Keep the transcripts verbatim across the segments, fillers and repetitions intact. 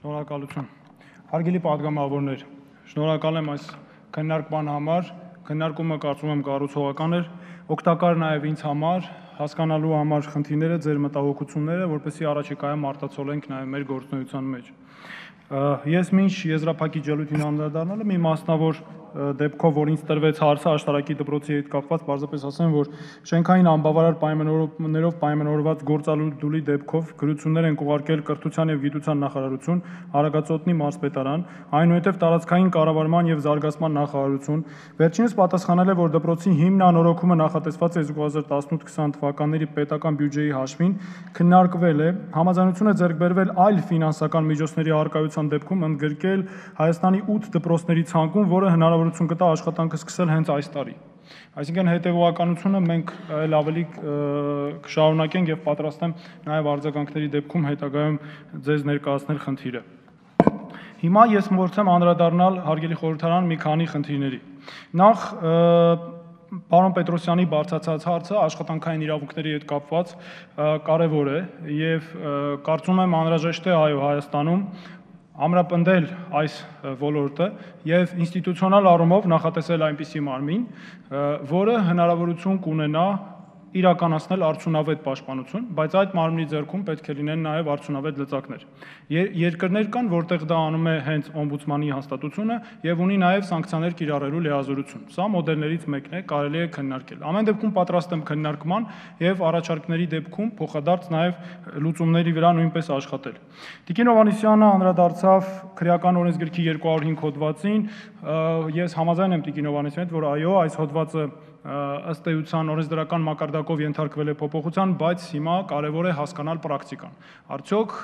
Շնորհակալություն։ Հարգելի պատգամավորներ, շնորհակալ եմ այս քննարկման համար, քննարկումը կարծում եմ կառուցողական էր, օգտակար նաև ինձ համար, հասկանալու համար խնդիրները, ձեր մտահոգությունները, որպեսզի առաջիկայում արտացոլենք նաև մեր գործունեության մեջ։ Ես մինչ եզրափակիչ ելույթին անդրադառնալը մի մասնավոր դեպքով, որ ինձ տրվեց հարցը աշտարակի դպրոցի հետ կապված, պարզապես ասեմ, որ շենքային անբավարար պայմաններով պայմանավորված գործադուլի դեպքով գրություններ են ուղարկել Կրթության և Գիտության նախարարություն, Արագածոտնի մարզպետարան, այնուհետև տարածքային կառավարման և զարգացման նախարարություն, վերջինս պատասխանել է, որ դպրոցի հիմնանորոգումը նախատեսված է երկու հազար տասնութ քսան թվականների պետական բյուջեի հաշվին, քննարկվել է, համաձայնություն է ձեռք բերվել այլ ֆինանսական միջոցների առկայության դեպքում ընդգրկել Հայաստանի ութ դպրոցների ցանկում, որը հնարավորություն կտա աշխատանքը սկսել հենց այս տարի։ Այսինքն հետևողականությունը մենք այլ ավելի կշարունակենք եւ պատրաստ եմ նաեւ արձագանքների դեպքում հետագայում ձեզ ներկայացնել խնդիրը։ Հիմա ես մորցեմ անդրադառնալ հարգելի խորհրդարան մի քանի խնդիրների։ Նախ Պարոն Պետրոսյանի բարձրացած հարցը աշխատանքային իրավունքների հետ կապված կարևոր է եւ կարծում եմ անհրաժեշտ է այո Հայաստանում ամրապնդել այս ոլորտը եւ ինստիտուցիոնալ առումով նախատեսել այնպիսի մարմին, որը հնարավորություն կունենա իրականացնել արդյունավետ պաշտպանություն, բայց այդ մարմնի ձեռքում պետք է լինեն նաև արդյունավետ լծակներ։ Երկրներ կան, որտեղ դա անում է հենց օմբուդսմանի հաստատությունը եւ ունի նաև սանկցիաներ կիրառելու լիազորություն։ Սա մոդելներից մեկն է, կարելի է քննարկել։ Ամեն դեպքում պատրաստ եմ քննարկման եւ առաջարկների դեպքում փոխադարձ նաև լուծումների վրա նույնպես աշխատել։ Տիկին Հովհաննիսյանը անդրադարձավ քրեական օրենսգրքի երկու հարյուր հինգ հոդվածին, ես համաձայն եմ Տիկին Հովհաննիսյանի հետ, որ այո, այս հոդվածը ըստ էության օրենսդրական մակարդակով ենթարկվել է փոփոխության, բայց հիմա կարևոր է հասկանալ պրակտիկան։ Արդյոք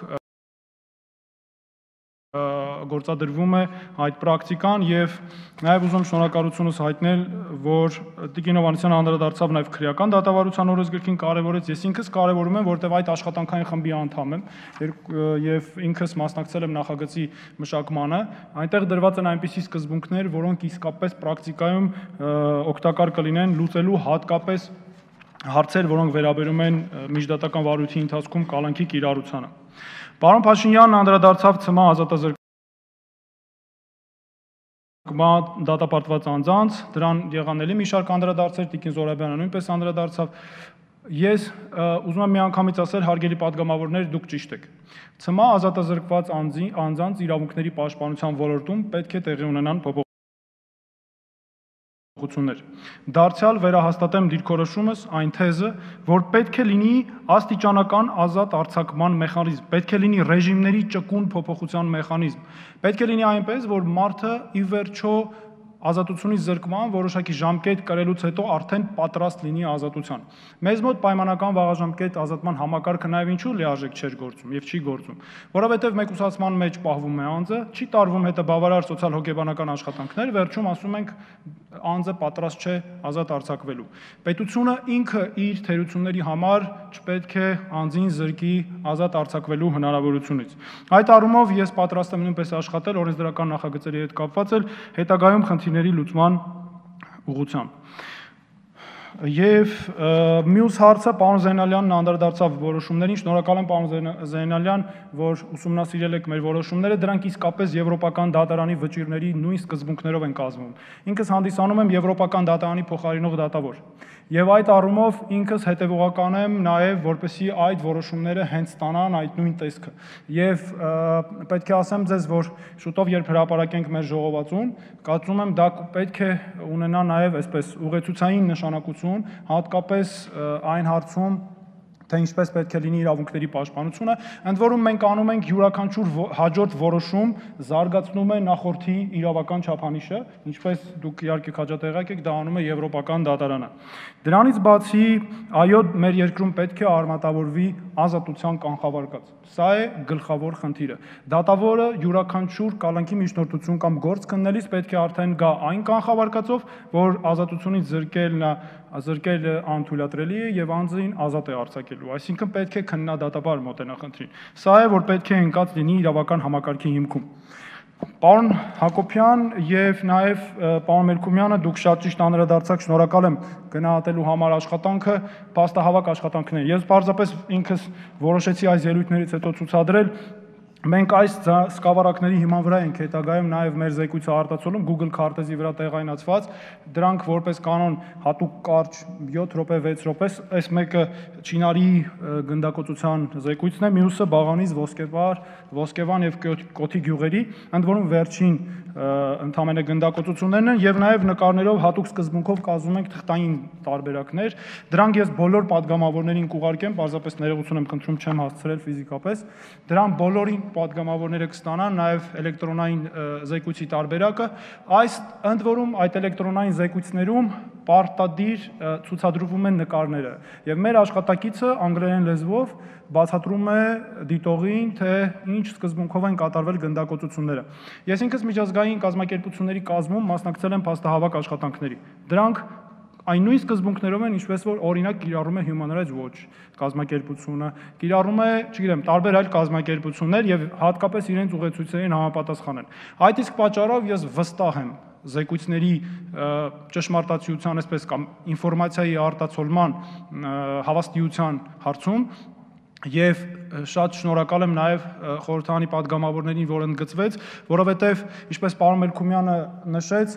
գործադրվում է այդ պրակտիկան եւ նաեւ ուզում շնորհակալությունս հայտնել, որ Տիկին Հովհաննիսյանը անդրադարձավ նաեւ քրեական դատավարության օրենսգրքին կարևորեց, ես ինքս կարևորում եմ, որտեղ այդ աշխատանքային խմբի անդամ եմ եւ ինքս մասնակցել եմ նախագծի մշակմանը, այնտեղ դրված են այնպիսի սկզբունքներ, որոնք իսկապես պրակտիկայում օգտակար կլինեն լուծելու հատկապես հարցեր, որոնք վերաբերում են միջդատական վարույթի ընթացքում կալանքի կիրառությանը։ Պարոն Փաշինյանն անդրադարձավ ՑՄԱ ազատազրկման դատապարտված անձանց, դրան եղանելի մի շարք անդրադարձեր, Տիկին Զոհրաբյանը նույնպես անդրադարձավ։ Ես ուզում եմ միանգամից ասել, հարգելի պատգամավորներ, դուք ճիշտ եք։ ՑՄԱ ազատազրկված անձանց իրավունքների պաշտպանության ոլորտում պետք է տեղի ունենան փոփոխություններ։ Դարձյալ վերահաստատեմ դիրքորոշումս այն թեզը, որ պետք է լինի աստիճանական ազատ արձակման մեխանիզմ, պետք է լինի ռեժիմների ճկուն փոփոխության մեխանիզմ, պետք է լինի այնպես, որ մարդը ի վերջո ազատությունից զրկման որոշակի ժամկետ կրելուց հետո արդեն պատրաստ լինի ազատության։ Մեզ մոտ պայմանական վաղաժամկետ ազատման համակարգը նաև ինչու լիարժեք չէր գործում եւ չի գործում, որովհետեւ մեկուսացման մեջ պահվում է անձը, չի տարվում հետը բավարար սոցիալ-հոգեբանական աշխատանքներ, վերջում ասում ենք անձը պատրաստ չէ ազատ արձակվելու։ Պետությունը ինքը իր թերությունների համար չպետք է անձին զրկի ազատ արձակվելու հնարավորությունից։ Այդ առումով ես պատրաստ եմ նույնպես աշխատել օրենսդրական նախագծերի հետ կապված էլ հետագայում խնդիրների լուծման ուղղությամբ։ Եվ մյուս հարցը պարոն Զեյնալյանն անդրադարձավ որոշումներին, շնորհակալ եմ պարոն Զեյնալյան, որ ուսումնասիրել եք մեր որոշումները, դրանք իսկապես եվրոպական դատարանի վճիռների նույն սկզբունքներով են կազմվում։ Ինքս հանդիսանում եմ եվրոպական դատարանի փոխարինող դատավոր։ Եվ այդ առումով ինքս հետևողական եմ նաև, որպեսզի այդ որոշումները հենց ստանան այդ նույն տեսքը։ Եվ պետք է ասեմ ձեզ, որ շուտով երբ հրապարակենք մեր ժողովածուն, կարծում եմ դա պետք է ունենա նաև այսպես ուղեցուցային նշանակություն, հատկապես այն հարցում, թե ինչպես պետք է լինի իրավունքների պաշտպանությունը, ընդ որում մենք անում ենք յուրաքանչյուր հաջորդ որոշում զարգացնում է նախորդի իրավական չափանիշը, ինչպես դուք իհարկե քաջատեղյակ եք, դա անում է եվրոպական դատարանը։ Դրանից բացի, այո, մեր երկրում պետք է արմատավորվի ազատության կանխավարկած։ Սա է գլխավոր խնդիրը։ Դատավորը յուրաքանչյուր կալանքի միջնորդություն կամ գործ քննելիս պետք է արդեն գա այն կանխավարկածով, որ ազատությունից զրկելն զրկելը անթույլատրելի է եւ անձին ազատ է արձակելու, այսինքն պետք է քննադատաբար մոտենա խնդրին։ Սա է, որ պետք է ընկած լինի իրավական համակարգի հիմքում։ Պարոն Հակոբյան եւ նաեւ պարոն Մելքումյանը դուք շատ ճիշտ անդրադարձաք, շնորհակալ եմ գնահատելու համար աշխատանքը, փաստահավաք աշխատանքներ։ Ես պարզապես ինքս որոշեցի այս ելույթներից հետո ցուցադրել Մենք այս սկավառակների հիման վրա ենք հետագայում նաև մեր զեկույցը արտացոլում Google քարտեզի վրա տեղայնացված, դրանք որպես կանոն հատուկ կարճ յոթ րոպե վեց րոպե, այս մեկը Չինարի գնդակոծության զեկույցն է, մյուսը Բաղանից Ոսկեվար, Ոսկեվան եւ Կոթի գյուղերի, ընդ որում վերջին ընդհանրապես գնդակոծություններն են եւ նաև նկարներով հատուկ սկզբունքով կազմում ենք թղթային տարբերակներ, դրանք ես բոլոր падգամավորներին կուղարկեմ, պարզապես ներողություն եմ խնդրում, չեմ հասցրել ֆիզիկապես, դրան բոլորին падգամավորները կստանան նաև էլեկտրոնային զեկույցի տարբերակը, այս ընդ որում այդ էլեկտրոնային զեկույցներում պարտադիր ցուցադրվում են նկարները եւ մեր աշխատակիցը անգլերեն լեզվով բացատրում է դիտողին, թե ինչ սկզբունքով են կատարվել գնդակոծությունները։ Ես ինքս միջազգային կազմակերպությունների կազմում մասնակցել եմ փաստահավաք աշխատանքների։ Դրանք այն նույն սկզբունքներով են, ինչպես որ օրինակ կիրառում է Human Rights Watch կազմակերպությունը, կիրառում է, չգիտեմ, տարբեր այլ կազմակերպություններ եւ հատկապես իրենց ուղեցույցերին համապատասխան են։ Այդ իսկ պատճառով ես վստահ եմ զեկույցների ճշմարտացիության, այսպես կամ ինֆորմացիայի արտացոլման հավաստիության հարցում Եվ շատ շնորհակալ եմ նաև խորհրդարանի падգամավորներին, որ ընդգծվեց, որովհետև, ինչպես պարոն Մելքումյանը նշեց,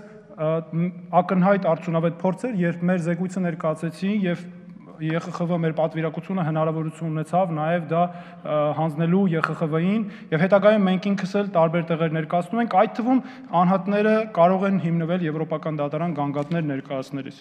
ակնհայտ արդյունավետ փորձ էր, երբ մեր զեկույցը ներկայացեցին եւ Ե Խ Խ V մեր պատվիրակությունը հնարավորություն ունեցավ նաև դա հանձնելու Ե Խ Խ V-ին եւ հետագայում մենք ինքս էլ տարբեր տեղեր ներկայացնում ենք, այդ թվում անհատները կարող են հիմնվել եվրոպական դատարան գանգատներ ներկայացնելիս։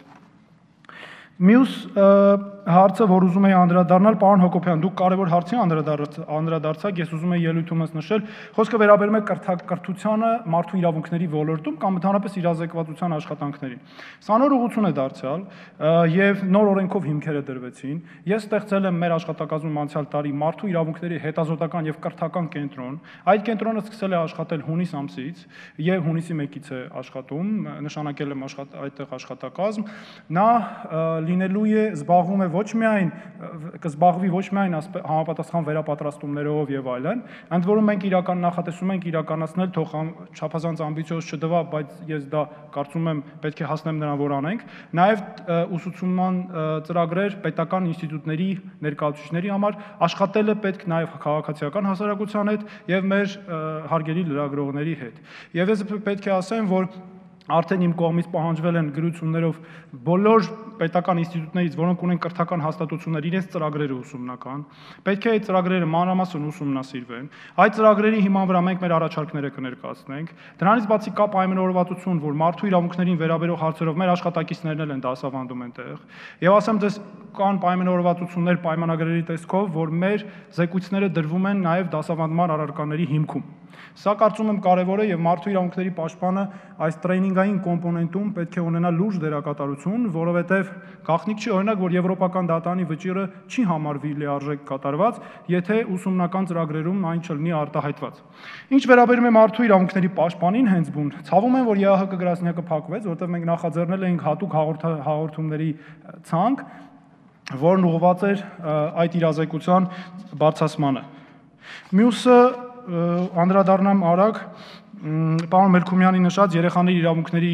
Մյուս հարցը, որ ուզում եի անդրադառնալ, պարոն Հակոբյան, դուք կարևոր հարցի անդրադարձաք, ես ուզում եի ելույթումս նշել, խոսքը վերաբերում է կրթությանը մարդու իրավունքների ոլորտում կամ ընդհանրապես իրազեկվածության աշխատանքներին։ Սա նոր ուղղություն է դարձյալ եւ նոր օրենքով հիմքերը դրվեցին։ Ես ստեղծել եմ մեր աշխատակազմում անցյալ տարի մարդու իրավունքների հետազոտական եւ կրթական կենտրոն։ Այդ կենտրոնը սկսել է աշխատել հունիս ամսից եւ հունիսի մեկից է աշխատում, նշանակել եմ այդտեղ աշխատակազմ։ Նա լինելու է զբաղվում է ոչ միայն կզբաղվի ոչ միայն համապատասխան վերապատրաստումներով եւ այլն, ընդ որում մենք իրական նախատեսում ենք իրականացնել, թող չափազանց ամբիցիոզ չդվա, բայց ես դա կարծում եմ պետք է հասնեմ նրան, որ անենք, նաեւ ուսուցումման ծրագրեր պետական ինստիտուտների ներկայացուցիչների համար աշխատել է պետք նաեւ քաղաքացիական հասարակության հետ եւ մեր հարգելի լրագրողների հետ։ Եվ ես պետք է ասեմ, որ Արդեն իմ կողմից պահանջվել են գրություններով բոլոր պետական ինստիտուտներից, որոնք ունեն կրթական հաստատություններ, իրենց ծրագրերը ուսումնական, պետք է այդ ծրագրերը մանրամասն ուսումնասիրվեն։ Այդ ծրագրերի հիման վրա մենք մեր առաջարկները կներկայացնենք։ Դրանից բացի կա պայմանավորվածություն, որ մարդու իրավունքներին վերաբերող հարցերով մեր աշխատակիցներն են դասավանդում այնտեղ։ Եվ ասեմ ձեզ, կան պայմանավորվածություններ պայմանագրերի տեսքով, որ մեր զեկույցները դրվում են նաև դասավանդման առարկաների հիմքում։ Սա կարծում եմ կարևոր է եւ մարդու իրավունքների պաշտպանը այս տրեյնինգային կոմպոնենտում պետք է ունենա լուրջ դերակատարություն, որովհետեւ գաղտնիք չի օրինակ, որ եվրոպական դատարանի վճիռը չի համարվի լիարժեք կատարված, եթե ուսումնական ծրագրերում այն չլինի արտահայտված։ Ինչ վերաբերում է մարդու իրավունքների պաշտպանին հենց բուն, ցավում եմ, որ Ե Ահ Կը գրասենյակը փակվեց, որտեղ մենք նախաձեռնել էինք հատուկ հաղորդումների ցանկ, որն ուղղված էր այդ իրազեկության բարձրացմանը։ Մյուսը անդրադառնամ արագ պարոն Մելքումյանի նշած երեխաների իրավունքների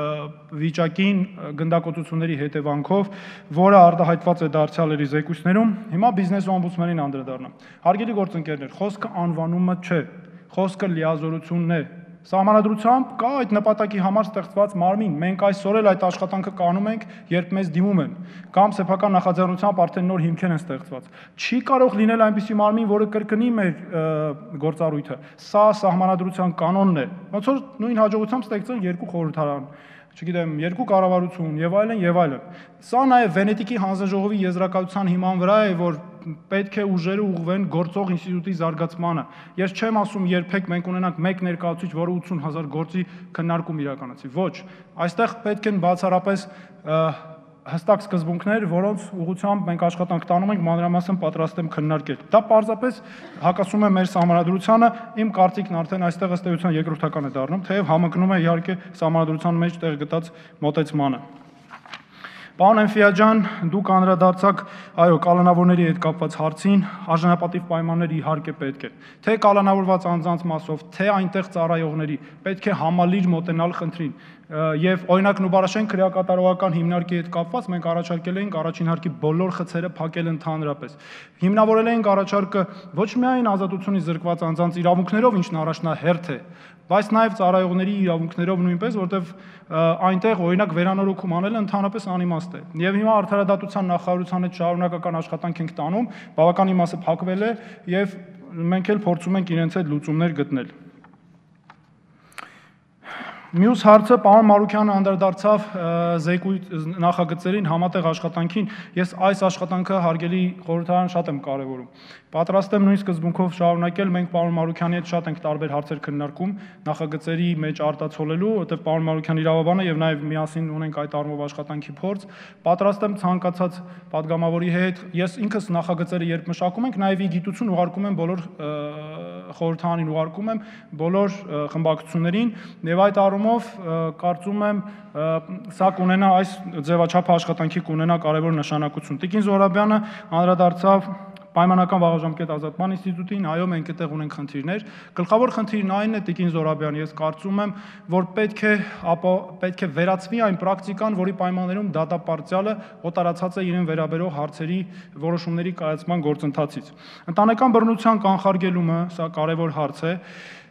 վիճակին գնդակոծությունների հետևանքով, որը արտահայտված է դարձյալ իր զեկույցներում, հիմա բիզնես օմբուդսմենին անդրադառնամ։ Հարգելի գործընկերներ, խոսքը անվանումը չէ, խոսքը լիազորությունն է։ Սահմանադրությամբ կա այդ նպատակի համար ստեղծված մարմին, մենք այսօր էլ այդ աշխատանքը կանում ենք, երբ մեզ դիմում են, կամ սեփական նախաձեռնությամբ արդեն նոր հիմքեր են ստեղծված։ Չի կարող լինել այնպիսի մարմին, որը կրկնի մեր գործառույթը։ Սա սահմանադրության կանոնն է։ Ոնց որ նույն հաջողությամբ ստեղծել երկու խորհրդարան, չգիտեմ, երկու կառավարություն եւ այլն եւ այլն։ Սա նաեւ Վենետիկի հանձնաժողովի եզրակացության հիման վրա է, որ պետք է ուժերը ուղղվեն գործող ինստիտուտի զարգացմանը։ Ես չեմ ասում երբեք մենք ունենանք մեկ ներկայացուցիչ, որը ութսուն հազար գործի քննարկում իրականացի։ Ոչ, այստեղ պետք են բացառապես հստակ սկզբունքներ, որոնց ուղղությամբ մենք աշխատանք տանում ենք, մանրամասն պատրաստ եմ քննարկել։ Դա պարզապես հակասում է մեր սահմանադրությանը, իմ կարծիքն արդեն այստեղ ըստ էության երկրորդական է դառնում, թեև համընկնում է իհարկե սահմանադրության մեջ տեղ գտած մոտեցմանը։ Պարոն Էնֆիա ջան, դուք անդրադարձաք այո կալանավորների հետ կապված հարցին, արժանապատիվ պայմաններ իհարկե պետք է։ Թե կալանավորված անձանց մասով, թե այնտեղ ծառայողների պետք է համալիր մոտենալ խնդրին։ Եվ օրինակ Նուբարաշեն քրեակատարողական հիմնարկի հետ կապված մենք առաջարկել էինք առաջին հարկի բոլոր խցերը փակել ընդհանրապես։ Հիմնավորել էինք առաջարկը ոչ միայն ազատությունից զրկված անձանց իրավունքներով, ինչն առաջնահերթ է, բայց նաև ծառայողների իրավունքներով նույնպես, որտեղ այնտեղ օրինակ վերանորոգում անելը ընդհանրապես անիմաստ է։ Եվ հիմա արդարադատության նախարարության հետ շարունակական աշխատանք ենք տանում, բավականին մասը փակվել է եւ մենք էլ փորձում ենք իրենց հետ լուծումներ գտնել։ Մյուս հարցը պարոն Մարուքյանը անդրադարձավ զեկույց նախագծերին համատեղ աշխատանքին, ես այս աշխատանքը հարգելի խորհրդարան շատ եմ կարևորում։ Պատրաստ եմ նույն սկզբունքով շարունակել, մենք պարոն Մարուքյանի հետ շատ ենք տարբեր հարցեր քննարկում նախագծերի մեջ արտացոլելու, որտեղ պարոն Մարուքյանը իրավաբան է եւ նաեւ միասին ունենք այդ առումով աշխատանքի փորձ։ Պատրաստ եմ ցանկացած падգամավորի հետ, ես ինքս նախագծերը երբ մշակում ենք, նաեւ ի գիտություն ուղարկում եմ բոլոր խորհրդարանին ուղարկում եմ բոլոր խմբակցություններին եւ այդ առումով կարծում եմ սա կունենա այս ձևաչափ աշխատանքի կունենա կարևոր նշանակություն։ Տիկին Զոհրաբյանը անդրադարձավ պայմանական վաղաժամկետ ազատման ինստիտուտին, այո, մենք այդտեղ ունենք խնդիրներ։ Գլխավոր խնդիրն այն է, Տիկին Զոհրաբյան, ես կարծում եմ, որ պետք է ապա պետք է վերացվի այն պրակտիկան, որի պայմաններում դատապարտյալը օտարացած է իրեն վերաբերող հարցերի որոշումների կայացման գործընթացից։ Ընտանեկան բռնության կանխարգելումը, սա կարևոր հարց է։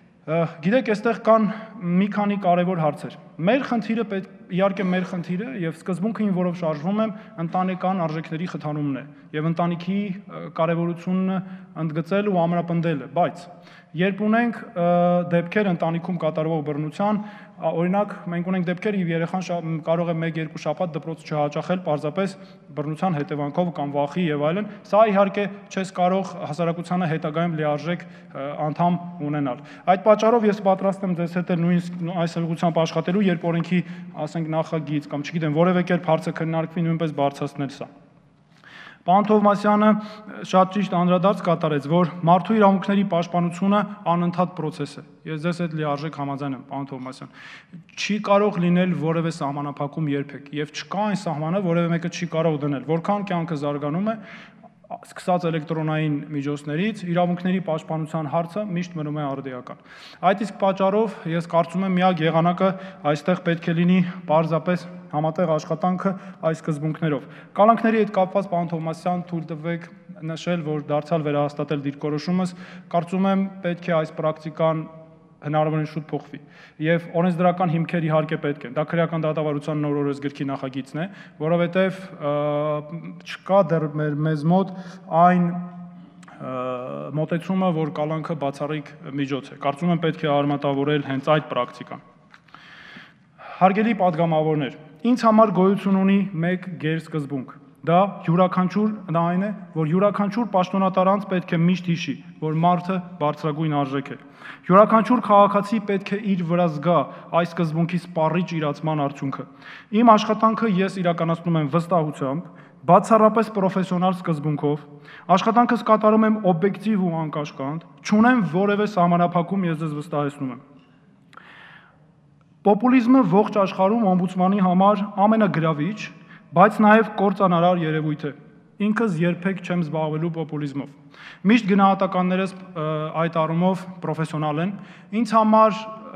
Գիտեք, այստեղ կան մի քանի կարևոր հարցեր։ Մեր խնդիրը իհարկե մեր խնդիրը եւ սկզբունքը, որով շարժվում եմ, ընտանեկան արժեքների խթանումն է եւ ընտանիքի կարևորությունը ընդգծել ու ամրապնդելը, բայց երբ ունենք դեպքեր ընտանիքում կատարվող բռնության, օրինակ մենք ունենք դեպքեր, եւ երեխան կարող է մեկ-երկու շաբաթ դպրոց չհաճախել պարզապես բռնության հետևանքով կամ վախի եւ այլն, սա իհարկե չես կարող հասարակությանը հետագայում լիարժեք անդամ ունենալ։ Այդ պատճառով ես պատրաստ եմ ձեզ հետ նույն այս ուղղությամբ աշխատելու, երբ օրենքի, ասենք, նախագիծ կամ չգիտեմ, որևէ կերպ հարցը քննարկվի, նույնպես բարձրացնել սա։ Պարոն Թովմասյանը շատ ճիշտ անդրադարձ կատարեց, որ մարդու իրավունքների պաշտպանությունը անընդհատ process է։ Ես ձեզ հետ լիարժեք համաձայն եմ, պարոն Թովմասյան։ Չի կարող լինել որևէ սահմանափակում երբեք, եւ չկա այն սահմանը, որևէ մեկը չի կարող դնել։ Որքան կյանքը զարգանում է, սկսած էլեկտրոնային միջոցներից իրավունքների պաշտպանության հարցը միշտ մնում է արդիական։ Այդ իսկ պատճառով ես կարծում եմ միակ եղանակը այստեղ պետք է լինի պարզապես համատեղ աշխատանքը այս սկզբունքներով։ Կալանքների հետ կապված պարոն Թովմասյան, թույլ տվեք նշել, որ դարձյալ վերահաստատել դիրքորոշումս, կարծում եմ պետք է այս պրակտիկան հնարավորին շուտ փոխվի եւ օրենսդրական հիմքեր իհարկե պետք են։ Դա քրեական դատավարության նոր օրենսգրքի նախագիծն է, որովհետեւ չկա դեռ մեզ մոտ այն մոտեցումը, որ կալանքը բացառիկ միջոց է։ Կարծում եմ պետք է արմատավորել հենց այդ պրակտիկան։ Հարգելի падգամավորներ, ինձ համար գոյություն ունի մեկ գերսկզբունք։ Դա յուրաքանչյուր դա այն է, որ յուրաքանչյուր պաշտոնատար անձ պետք է միշտ հիշի, որ մարդը բարձրագույն արժեք է։ Յուրաքանչյուր քաղաքացի պետք է իր վրա զգա այս սկզբունքի սպառիչ իրացման արդյունքը։ Իմ աշխատանքը ես իրականացնում եմ վստահությամբ, բացառապես պրոֆեսիոնալ սկզբունքով, աշխատանքս կատարում եմ օբյեկտիվ ու անկաշկանդ, չունեմ որևէ սահմանափակում, ես ձեզ վստահեցնում եմ։ Պոպուլիզմը ողջ աշխարհում օմբուդսմանի համար ամենագրավիչ, բայց նաև կործանարար երևույթ է։ Ինքս երբեք չեմ զբաղվելու պոպուլիզմով։ Միշտ գնահատականներս այդ առումով պրոֆեսիոնալ են։ Ինձ համար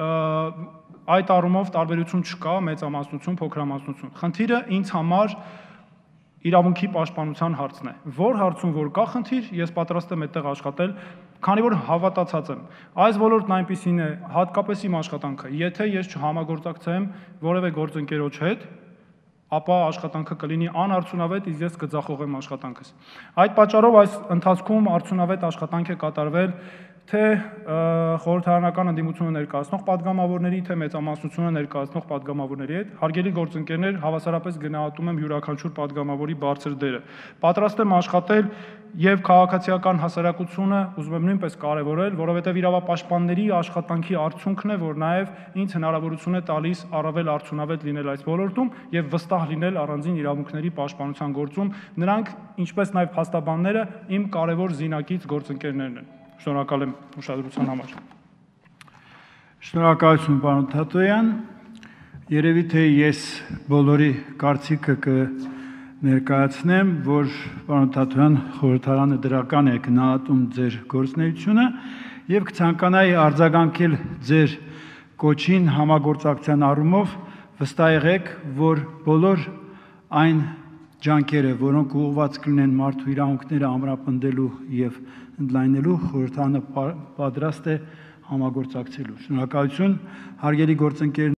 այդ առումով տարբերություն չկա մեծամասնություն, փոքրամասնություն։ Խնդիրը ինձ համար իրավունքի պաշտպանության հարցն է։ Որ հարցում որ կա խնդիր, ես պատրաստ եմ այդտեղ աշխատել, քանի որ հավատացած եմ։ Այս ոլորտն այնպիսին է, հատկապես իմ աշխատանքը, եթե ես չհամագործակցեմ որևէ գործընկերոջ հետ, ապա աշխատանքը կլինի անարդյունավետ, իսկ ես կձախողեմ աշխատանքս։ Այդ պատճառով այս ընթացքում արդյունավետ աշխատանք է կատարվել թե խորհրդարանական ընդդիմությունը ներկայացնող падգամավորների, թե մեծամասնությունը ներկայացնող падգամավորների հետ։ Հարգելի գործընկերներ, հավասարապես գնահատում եմ յուրաքանչյուր падգամավորի բարձր դերը։ Պատրաստ եմ աշխատել եւ քաղաքացիական հասարակությունը ուզում եմ նույնպես կարևորել, որովհետեւ իրավապաշտպանների աշխատանքի արդյունքն է, որ նաեւ ինձ հնարավորություն է տալիս առավել արդյունավետ լինել այս ոլորտում եւ վստահ լինել առանձին իրավունքների պաշտպանության գործում։ Նրանք, ինչպես նաեւ փաստաբանները, իմ կարևոր զինակից գործընկերներն են։ Շնորհակալ եմ ուշադրության համար։ Շնորհակալություն, պարոն Թաթոյան։ Երևի թե ես բոլորի կարծիքը կներկայացնեմ, որ պարոն Թաթոյան խորհրդարանը դրական է գնահատում ձեր գործունեությունը եւ կցանկանայի արձագանքել ձեր կոչին համագործակցության առումով վստահ եղեք, որ բոլոր այն ջանքերը, որոնք ուղղված կլինեն մարդու իրավունքները ամրապնդելու եւ ընդլայնելու, խորհրդարանը պատրաստ է համագործակցելու։ Շնորհակալություն, հարգելի գործընկերներ։